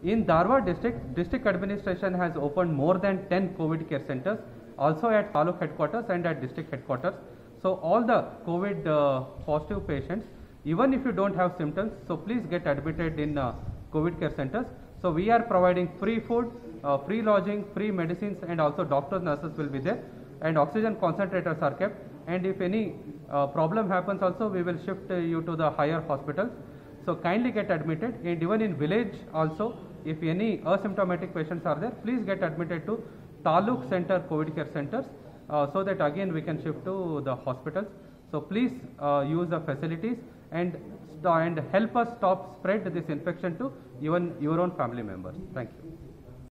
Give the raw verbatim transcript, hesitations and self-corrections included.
In Dharwad district, district administration has opened more than ten COVID care centers, also at taluk headquarters and at district headquarters. So all the COVID uh, positive patients, even if you don't have symptoms, so please get admitted in uh, COVID care centers. So we are providing free food, uh, free lodging, free medicines, and also doctors, nurses will be there, and oxygen concentrators are kept. And if any uh, problem happens also, we will shift uh, you to the higher hospitals. So kindly get admitted, and even in village also, if any asymptomatic patients are there, please get admitted to taluk center COVID care centers, uh, so that again we can shift to the hospitals. So please uh, use the facilities and and help us stop spread this infection to even your own family members. Thank you.